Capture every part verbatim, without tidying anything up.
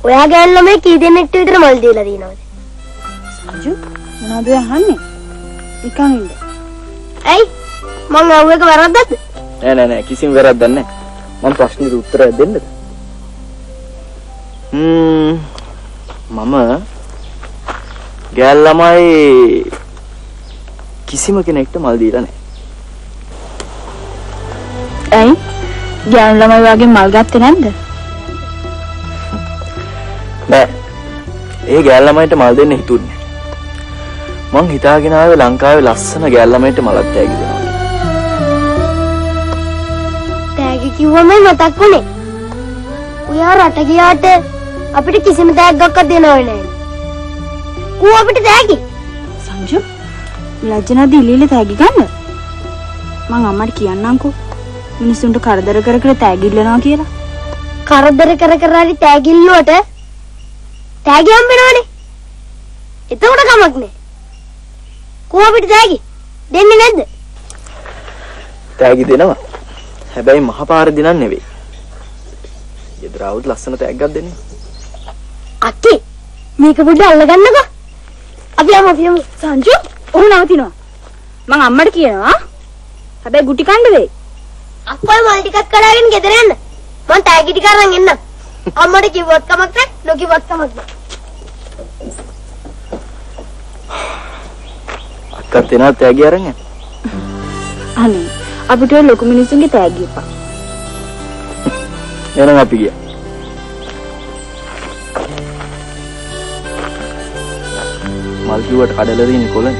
ඔයා ගෑන් ළමයි කී දෙනෙක්ට විතර මල් දීලා දිනවද? සජු මොනවද අහන්නේ? නිකන් ඉන්න. ඇයි? මං අහුව එක වැරද්දක්ද? නෑ නෑ නෑ කිසිම වැරද්දක් නෑ. මම ප්‍රශ්නෙට උත්තරයක් දෙන්නද? හ්ම් මම ගෑල් ළමයි කිසිම කෙනෙක්ට මල් දීලා නෑ. ඇයි? ගෑල් ළමයි වගේ මල් ගත්තේ නැද්ද? නෑ. ඒ ගෑල් ළමයිට මල් දෙන්න හිතුන්නේ. මං හිතාගෙන ආවේ ලංකාවේ ලස්සන ගෑල් ළමයිට මලක් තෑගි දෙනවා. තෑගි කිව්වම මතක් වුණේ. ඔයා රට ගියාට අපිට කිසිම තෑග්ගක්වත් දෙනව නෑ. ඌ අපිට තෑගි. සංජු ලැජ්ජනද ඉල්ලීලා තෑගි ගන්න? මං අම්මට කියන්නම්කෝ. මිනිස්සුන්ට කරදර කර කර තෑගි ඉල්ලනවා කියලා. කරදර කර කර හරි තෑගි ඉල්ලුවට තෑගි හම්බෙනවනේ. එතකොට කමක් නෑ. කෝ අපිට තෑගි දෙන්නේ නැද්ද? තෑගි දෙනවා. හැබැයි මහපාර දිනක් නෙවෙයි. ගෙදර આવුත් ලස්සන තෑග්ගක් දෙන්න. අක්කේ මේක පොඩ්ඩක් අල්ලගන්නකෝ. අපි යමු අපි යමු. සංජු ඔහු නවතිනවා. මං අම්මට කියනවා. හැබැයි ගුටි කන්න වෙයි. අක්කෝ මල් ටිකක් කඩාගෙන ගෙදර යන්න. මං තෑගි ටික අරන් එන්නම්. අම්මට කිව්වත් කමක් නැහැ, නොකිව්වත් කමක් නැහැ. අක්කත් එනවා තෑගි අරන් යන්න. අනේ අපිට ඔය ලොකු මිනිස්සුන්ගේ තෑගි එපා. එහෙනම් අපි ගියා. මල් කිව්වට කඩලා දින්නේ කොළනේ.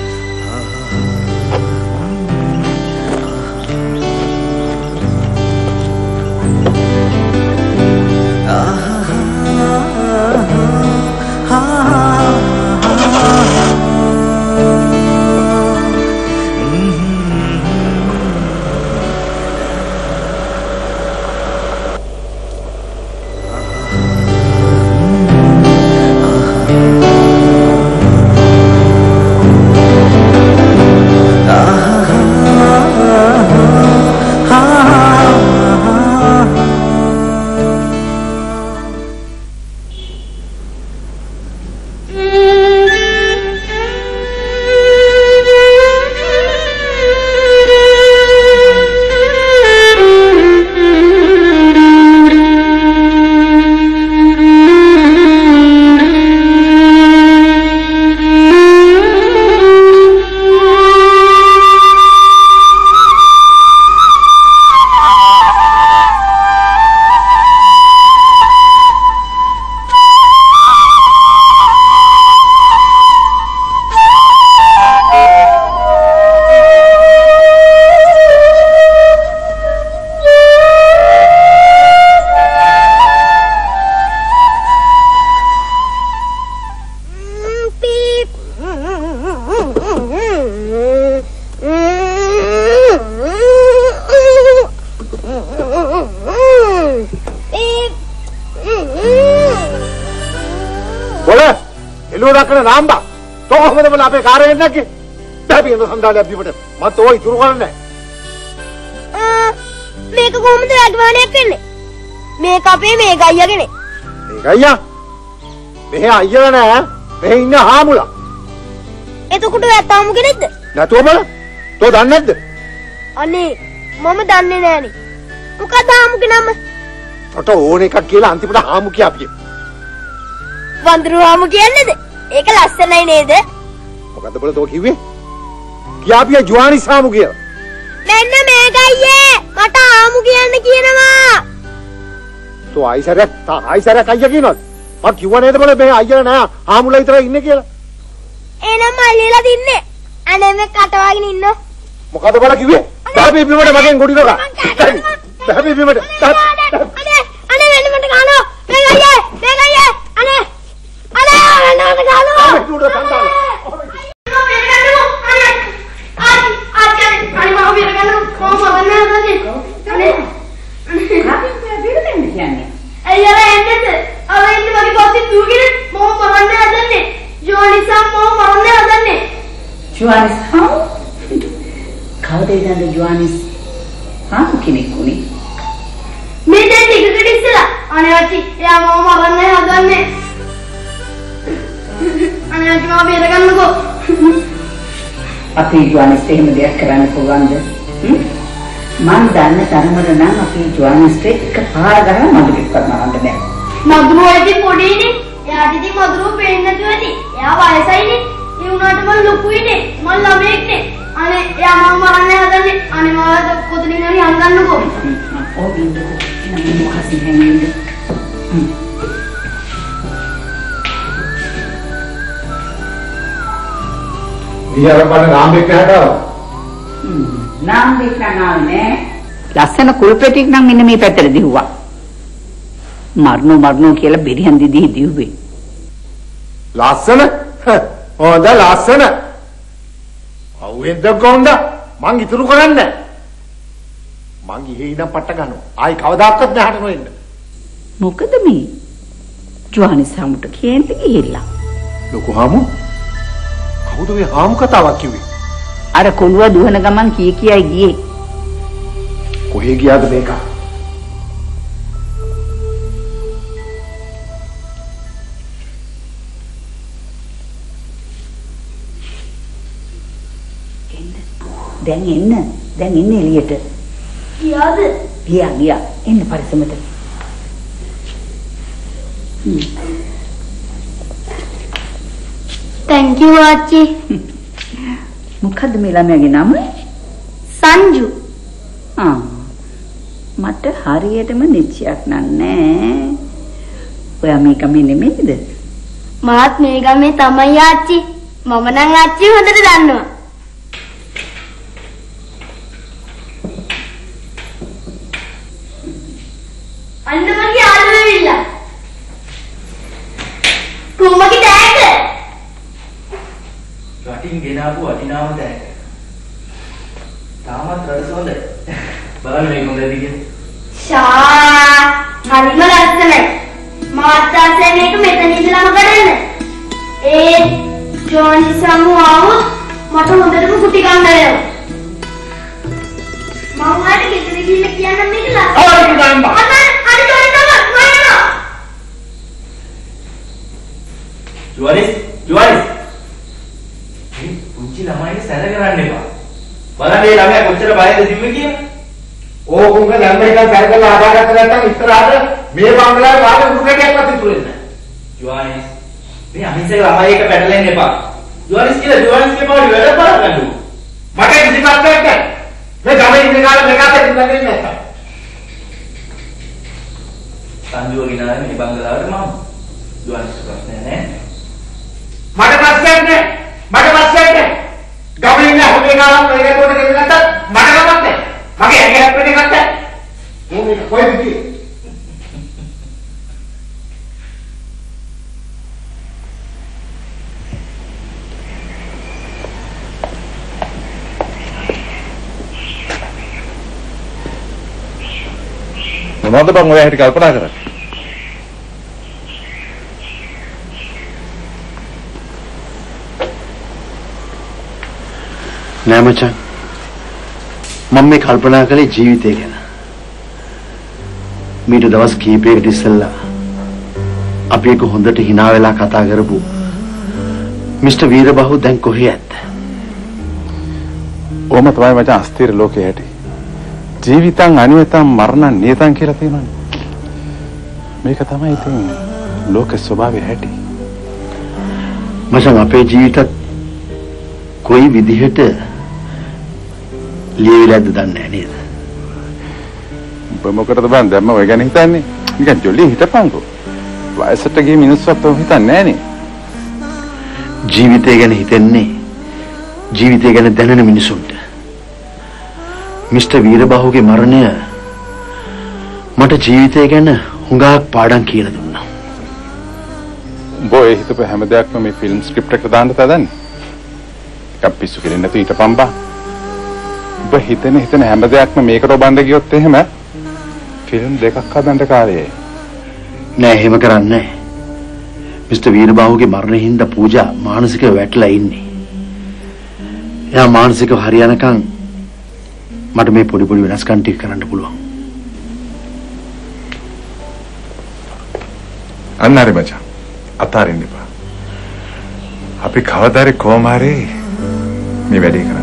नाम्बा तो हमने बोला पे कार है ना कि तभी इंद्र संदाल अभी बटे मत तो वही शुरू करना है मेरे को घूमते लगवाने करने मेरे का पे मेरे का ये करने मेरे का ये मेरे आये ना मेरे इन्हें हाँ मुला ये तो कुछ ऐसा हम क्या नहीं ना तो बोला तो दान्ने दे अने मम्मी दान्ने नहीं नहीं मुका दाम के नाम तो तो होने का केला अंतिम ना हाँ मुकिया भी वंदरू हाँ मुकिया नहीं दे एक लास्ट नहीं नहीं दे मुका तो बोले तो क्यों क्या भी जुआनी सामू किया मैंने मैं गई है मटा आमू किया ने किया ना माँ तो आई सारे ता आई सारे कहीं यकीन और और क्यों नहीं तो बोले मैं आई ना आमू लाई तरह इन्हें किया ए ना मालीला दिन्ने अने में काटवागी निन्नो मुका तो बोला क्यों तभी भी मटे मगें गुड़ी लगा तभी भी मटे अने अने मैंने मटे खानो मैं गई है मैं गई है अने अने मैंने मटे खानो मैं टूटा संता Juanis how? Kau dah dah Juanis, हाँ किन्हीं कुनी? मैं तो टिकट किसी ला, आने वाली या मामा करने आदर ने අනේ ආච්චි මාව බේරගන්නකෝ. අපි ජුවානිස්ට එහෙම දෙයක් කරන්න පුළුවන්ද? මම දන්න තරමට නම් අපි ජුවානිස්ට එක පාර ගහලා මඩුවෙක් කරනවන්න බෑ. මදුරුව ඉතින් පොඩිනේ. එයාට ඉතින් මදුරුව පේන්නේ නැතුව ඇති. එයා වයසයිනේ. ඒ වුණාට මම ලොකුයිනේ. මම ළමයෙක්නේ. අනේ එයා මම මරන්න හදන්නේ. අනේ මාව කොතනින් හරි අල්ලන්නකෝ. ඔව් බින්දු. එනම් මොකක්ද හැංගෙන්නේ? ඊයර බණ නාම්බෙක් නැහැටව. හ්ම්. නාම්බෙක් නෑ. ලස්සන කුල්පෙටික් නම් මෙන්න මේ පැත්තට දිහුවා. මරණෝ මරණෝ කියලා බෙරිහන් දිදී දිව්වේ. ලස්සන? හොඳ ලස්සන. අවුෙන්ද කොන්ද? මං ඉතුරු කරන්නේ. මං ගිහේ ඉඳන් පට්ට ගන්නවා. ආයි කවදාවත් නැහට නොෙන්න. මොකද මේ? ජුවානිස් හමුට කේන්ති ගිහිල්ලා. ලොකු හාමු? කවුද මේ හාමු කතාවක් කිව්වේ? අර කොළුව දුවන ගමන් කී කියයි ගියේ. කොහේ ගියාද මේක? දැන් එන්න. දැන් එන්න එළියට. ගියාද? ගියා ගියා. එන්න පරිස්සමට. thank you ආච්චි. මොකද්ද මේ ළමයාගේ නම? සංජු. ආ. මට හරියටම නිශ්චයක් නෑ. ඔයා මේ ගමේ නෙමෙයිද? මාත් මේ ගමේ තමයි ආච්චි. මම නම් ආච්චි හොඳට දන්නවා. අන්න මගේ යාළුවා ඇවිල්ලා. කොහොමද දැක්ක? රටින් ගෙනාවු වටිනාම දැක. තාමත් රස හොඳයි. බලන්න මේක හොඳයිද කියලා. ෂා හරිම ලස්සනයි. මාත් ආසයි මේක මෙතන ඉඳලාම කරන්න. ඒ ජෝනි සමුවාව මට හොඳටම කුටි ගන්න වෙනවා. මම ඔයාලට ගෙදර ගිහිල්ලා කියන්න මේක ලස්සනයි. ඔයාලට ගන්න බෑ. අන්න අන්න ජෝනි තමයි වයනවා. ජුවානිස් ජුවානිස් මේ පුංචි ළමයි සැර කරන්න එපා. බලන්න මේ ළමයා කොච්චර බයද දිව්වේ කියලා. ඕකුංග දැන් මේක සැරකලා ආදාගත්ත නැත්තම් ඉස්සරහට මේ බංගලාවේ වාගේ උරුකටයක්වත් ඉතුරු වෙන්නේ නැහැ. ජුවානිස් මේ අහිංසක ළමයි එක පැටලෙන්න එපා. ජුවානිස් කියලා ජුවානිස්ගේ පාඩි වැඩ බලන්න. මට කිසි කතාවක් නැහැ. මේ ගමේ ඉන්න කාලේ මේක අතේ ඉඳගෙන නැත්තම්. සංජුව ගිනාවේ මේ බංගලාවට මම. ජුවානිස් ප්‍රශ්නයක් නැහැ. මට ප්‍රශ්නයක් නැහැ. මට ප්‍රශ්නයක් නැහැ. ගමේ ඉන්න හැම කෙනාම මේක උඩ ගෙන්න නැත්තම් මට ගමක් නැහැ. මගේ ඇඟ හැප්පෙන්නේ නැත්තම් මොකද කොයිද කියේ? මොනවද බං ඔය හැටි කල්පනා කරන්නේ? නෑ මචං මම මේ කල්පනා කළේ ජීවිතය ගැන. මීට දවස් කීපයකට ඉස්සෙල්ලා අපි එක හොඳට hina වෙලා කතා කරපු මිස්ටර් වීරබහු දැන් කොහේ ඇද්ද? ඕම තමයි මචං අස්තිර ලෝකේ හැටි. ජීවිතං අනියතං මරණං නියතං කියලා තියෙනවනේ. මේක තමයි ඉතින් ලෝකේ ස්වභාවය හැටි. මචං අපේ ජීවිතත් කොයි විදිහට ලියවිලාද දන්නේ නැහැ නේද? ඔබ මොකටද බං දැම්ම ඔය ගැන හිතන්නේ? නිකන් ජොලියෙන් හිතපන්කෝ. වයසට ගිය මිනිස්සුත් ඔය හිතන්නේ නැහනේ. ජීවිතය ගැන හිතන්නේ ජීවිතය ගැන දැනෙන මිනිසුන්ට. මිස්ටර් වීරබහුගේ මරණය මට ජීවිතය ගැන හුඟක් පාඩම් කියලා දුන්නා. උඹ ඒ හිතපු හැම දෙයක්ම මේ ෆිල්ම් ස්ක්‍රිප්ට් එකට දාන්න තදන්නේ. එකක් පිස්සු කෙරෙන්නේ නැති හිටපන් බා. ඔබ හිතෙන හිතෙන හැම දෙයක්ම මේකට ඔබන්න ගියොත් එහෙම ෆිල්ම් දෙකක් හදන්න කාලයයි. නෑ එහෙම කරන්නේ නෑ. මිස්ටර් වීරබහුගේ මරණය හින්දා පූජා මානසිකව වැටලා ඉන්නේ. එයා මානසිකව හරියනකම් මට මේ පොඩි පොඩි වෙනස්කම් ටික කරන්න පුළුවන්. අන්න හරි මචං. අතාරින්න එපා. අපි කවදාරි කොහොම හරි මේ වැඩේ කරන්න.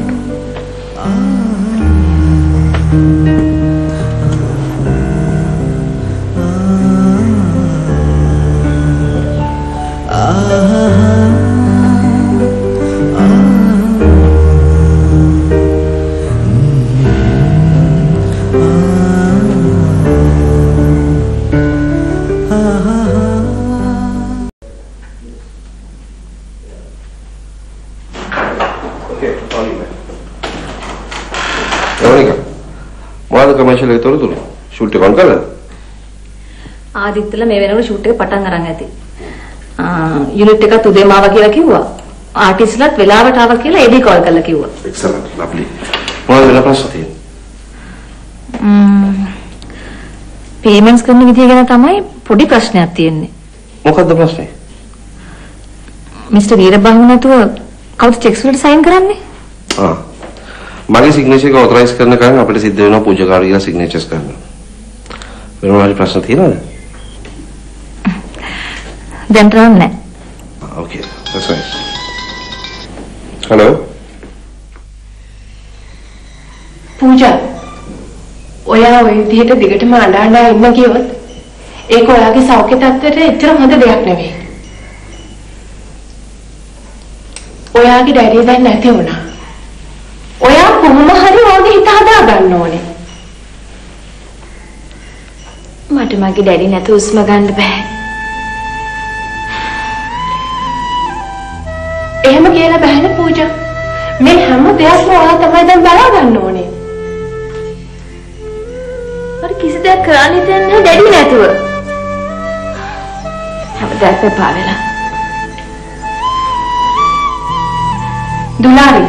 කමර්ෂල් එක තොරතුරු ෂූට් එක ඔන් කරලා ආදිත්‍යලා මේ වෙනකොට ෂූට් එක පටන් අරන් ඇති. ආ යුනිට් එකත් උදේම ආවා කියලා කිව්වා. ආටිස්ට්ලාත් වෙලාවට ආවා කියලා එඩි කෝල් කරලා කිව්වා. Excellent lovely. මොනවද වෙලා ප්‍රශ්න තියෙන්නේ? ම්ම් පේමන්ට්ස් කරන විදිය ගැන තමයි පොඩි ප්‍රශ්නයක් තියෙන්නේ. මොකද්ද ප්‍රශ්නේ? මිස්ටර් වීරබාහු නැතුව කවුද චෙක්ස් වලට සයින් කරන්නේ? ආ මගේ සිග්නේචර් එක ඔතොරයිස් කරන කලින් අපිට සිද්ධ වෙනවා පූජාකාරී කියලා සිග්නේචර්ස් කරන්න. වෙන මොනවාරි ප්‍රශ්න තියෙනවද? දැන් නෑ. ඕකේ. that's right. hello. පූජා. ඔයා ওই විදිහට දිගටම අඬ අඬ ඉන්න කිව්වොත් ඒක ඔයාගේ සෞඛ්‍ය තත්ත්වයට එච්චර හොඳ දෙයක් නෙවෙයි. ඔයාගේ ඩැඩි දැන් නැති වුණා. ඔයා කොහොම හරි ඕගේ හිත හදා ගන්න ඕනේ. මට මගේ ඩැඩි නැතුව උස්ම ගන්න බෑ. එහෙම කියලා බෑනේ පූජා. මේ හැම දෙයක්ම ඔයා තමයි දැන් බලා ගන්න ඕනේ. මට කිසි දෙයක් කරන්න හිතෙන්නේ ඩැඩි නැතුව. හැමදාම එපා වෙලා. දුලාරි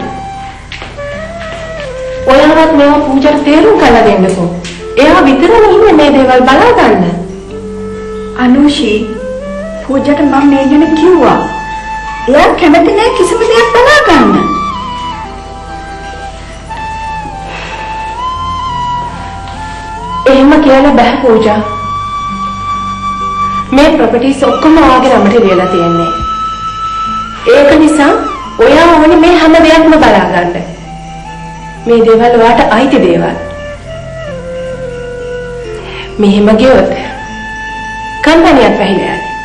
ඔයාවත් මේවා පූජාට තේරුම් කරලා දෙන්නකෝ. එයා විතරම ඉන්නේ මේ දේවල් බලා ගන්න. අනුෂී පූජාට මම මේ ගැන කිව්වා. එයා කැමති නෑ කිසිම දෙයක් බලා ගන්න. එහෙම කියලා බෑ පූජා. මේ ප්‍රොපර්ටිස් ඔක්කොම ඔයාගේ නමට ලියලා තියෙන්නේ. ඒක නිසා ඔයා ඕනේ මේ හැම දෙයක්ම බලා ගන්න. මේ දේවල් ඔයාට අයිති දේවල්. මෙහෙම ගියොත් කම්පැනියක් වැහිලා යන්නේ.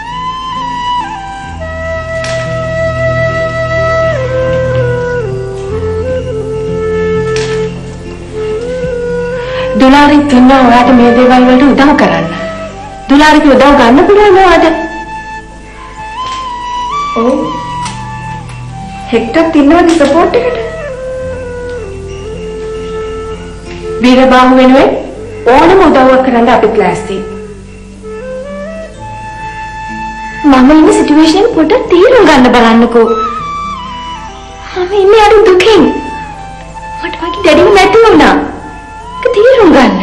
දුලාරි තුන්න ඔයාට මේ දේවල් වලට උදව් කරන්න. දුලාරිට උදව් ගන්න පුළුවන් ඔයාට. ඔව්. හෙක්ටර් තින්නවද සපෝට් එකට? වීරබාහු වෙනුවෙන් ඕනම උදව්වක් කරන්න අපි ක්ලාස්ටි. මම ඉන්න සිටුේෂන් පොඩ්ඩක් තීරුම් ගන්න බලන්නකෝ. මම ඉන්නේ අර දුකින්. මට මගේ ඩැඩිව නැති වුණා. ඒක තීරුම් ගන්න.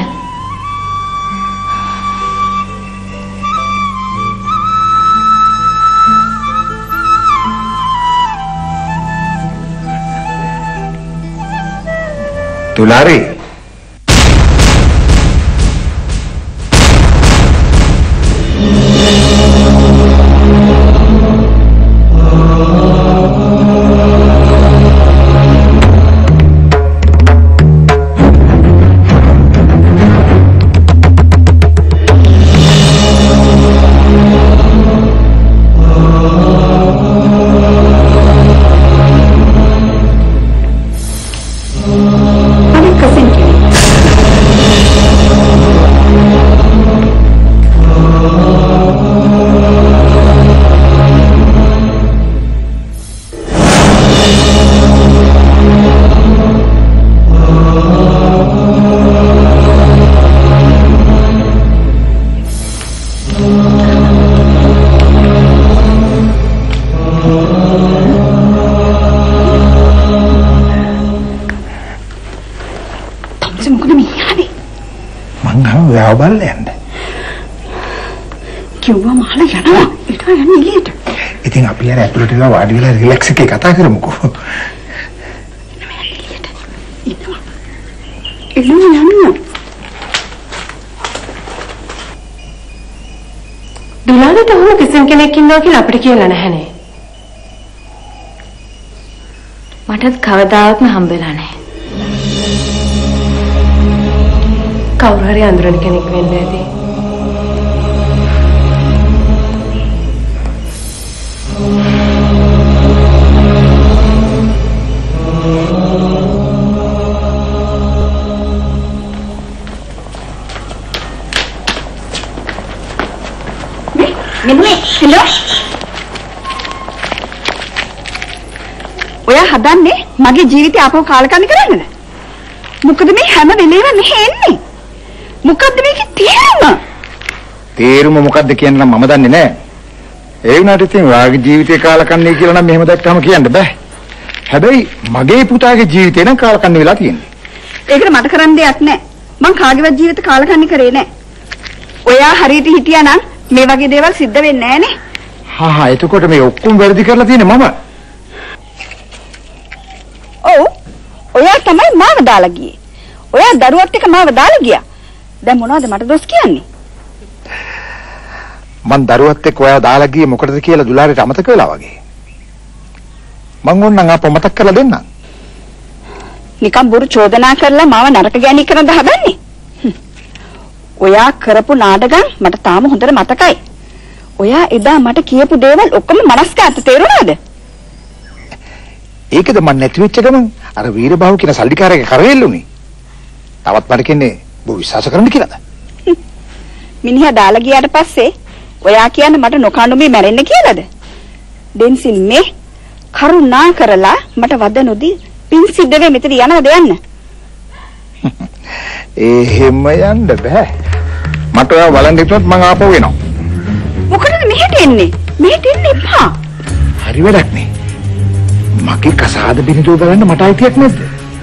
දුලාරි බලන්න යන්න. කිව්වා මහල යනවා. ඊට යන්නේ එළියට. ඉතින් අපි අර ඇතුළට ගිහලා වාඩි වෙලා රිලැක්ස් එකේ කතා කරමුකෝ. ඉන්නවා. එළිය යන්න. දුලාරිට ඔහොම කිසිම කෙනෙක් ඉන්නවා කියලා අපිට කියලා නැහනේ. මටත් කවදාවත්ම හම්බෙලා නැහැ. කවුරු හරි අඳුරන කෙනෙක් වෙන්න ඇති. නෙමෙයි හෙලෝ ඔයා හදන්නේ මගේ ජීවිතය ආපහු කාලකන්ණි කරන්නද? මොකද මේ හැම වෙලේම මෙහෙ එන්නේ? මොකද්ද මේකේ තේරුම? තේරුම මොකද්ද කියන නම් මම දන්නේ නැහැ. ඒ වුණාට ඉතින් ඔයාගේ ජීවිතේ කාලකන්ණි කියලා නම් මෙහෙම දැක්කම කියන්න බෑ. හැබැයි මගේ පුතාගේ ජීවිතේ නම් කාලකන්ණි වෙලා තියෙන්නේ. ඒකට මට කරන්න දෙයක් නැහැ. මං කාගේවත් ජීවිත කාලකන්ණි කරේ නැහැ. ඔයා හරියට හිටියා නම් මේ වගේ දේවල් සිද්ධ වෙන්නේ නැහනේ. හා හා එතකොට මේ ඔක්කොම වැරදි කරලා තියෙන්නේ මම. ඔව්. ඔයා තමයි මාව දාලා ගියේ. ඔයා දරුවත් එක්ක මාව දාලා ගියා. දැන් මොනවද මට දොස් කියන්නේ? මං දරුවත් එක්ක ඔයාව දාලා ගියේ මොකටද කියලා දුලාරිට අමතක වෙලා වගේ. මං ඕනනම් ආපහු මතක් කරලා දෙන්නම්. නිකන් බොරු චෝදනා කරලා මාව නරක ගෑණි කරන්න හදන්නේ. ඔයා කරපු නාටකම් මට තාම හොඳට මතකයි. ඔයා එදා මට කියපු දේවල් ඔක්කොම මනස්කාන්ත තේරුණාද? ඒකද මන් නැති වෙච්ච ගමන් අර වීරබාහු කියන සල්ලිකාරගේ කරවෙල්ලුනේ. තවත් මට කියන්නේ බෝ විශ්වාස කරන්න කියලාද? මිනිහා දාලා ගියාට පස්සේ ඔයා කියන්නේ මට නොකණ්ඩුමේ මැරෙන්න කියලාද? දෙන්සිල් මේ කරුණා කරලා මට වද නොදී පින් සිද්ධ වෙ මෙතන යනවද යන්න? එහෙම යන්න බෑ. මට ඔයා බලන් ඉන්නොත් මං ආපහු එනවා. මොකටද මෙහෙට එන්නේ? මෙහෙට එන්න එපා. හරි වැඩක් නේ. මගේ කසාද බිනිදුව බලන්න මට අයිතියක් නැද්ද?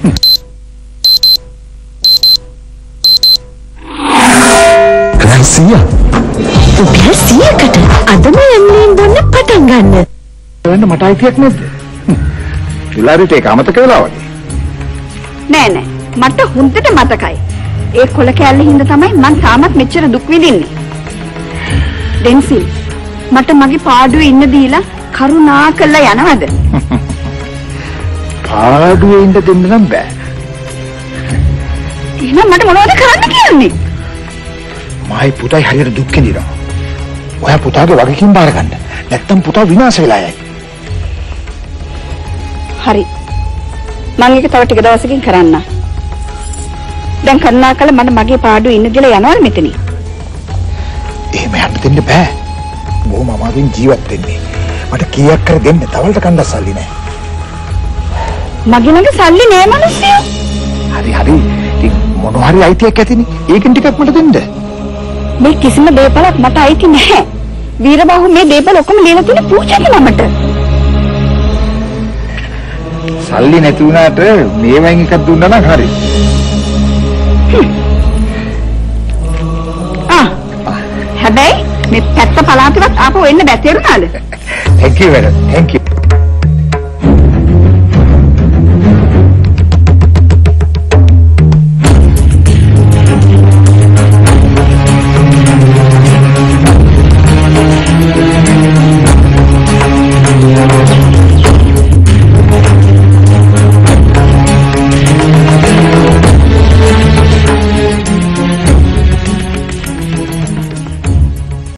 රසියා. රසියාකට අදම යන්නේ බොන්න පටන් ගන්න. බලන්න මට අයිතියක් නැද්ද? දුලාරිට ඒක අමතක වෙලා වගේ. නෑ නෑ මට හුන්නට මතකයි. ඒ කොල කැල්ලේ හින්දා තමයි මං තාමත් මෙච්චර දුක් විඳින්නේ. ඩෙන්සිල් මට මගේ පාඩුවේ ඉන්න දීලා කරුණා කළා යනවද? පාඩුවේ ඉන්න දෙන්න නම් බෑ. එහෙනම් මට මොනවද කරන්න කියන්නේ? මයි පුතයි හරියට දුක් විඳිනවා. ඔයා පුතාගේ වගකීම් බාර ගන්න. නැත්තම් පුතා විනාශ වෙලා යයි. හරි. මම ඒක තව ටික දවසකින් කරන්න. දැන් කරුණාකර මට මගේ පාඩුවේ ඉන්න දීලා යනවද මෙතනින්? එහෙම යන්න දෙන්න බෑ. බොහොම අමාරුවෙන් ජීවත් වෙන්නේ. මට කීයක් කර දෙන්න තවලට කණ්ඩා සල්ලි නෑ. මගේ ළඟ සල්ලි නෑ මිනිස්සු. හරි හරි. ඉතින් මොන හරි අයිතියක් ඇතිනේ. ඒකෙන් ටිකක් මට දෙන්න. මේ කිසිම දෙයක්වත් මට අයිති නැහැ. වීරබාහු මේ දේපල ඔක්කොම ලියලා තියෙන පූජාගේ නමට. සල්ලි නැති වුණාට මේවෙන් එකක් දුන්නා නම් හරි. ආ. හැබැයි මේ පැත්ත පළාතවත් ආපහු එන්න බැ තේරුණාද? Thank you very much. Thank you.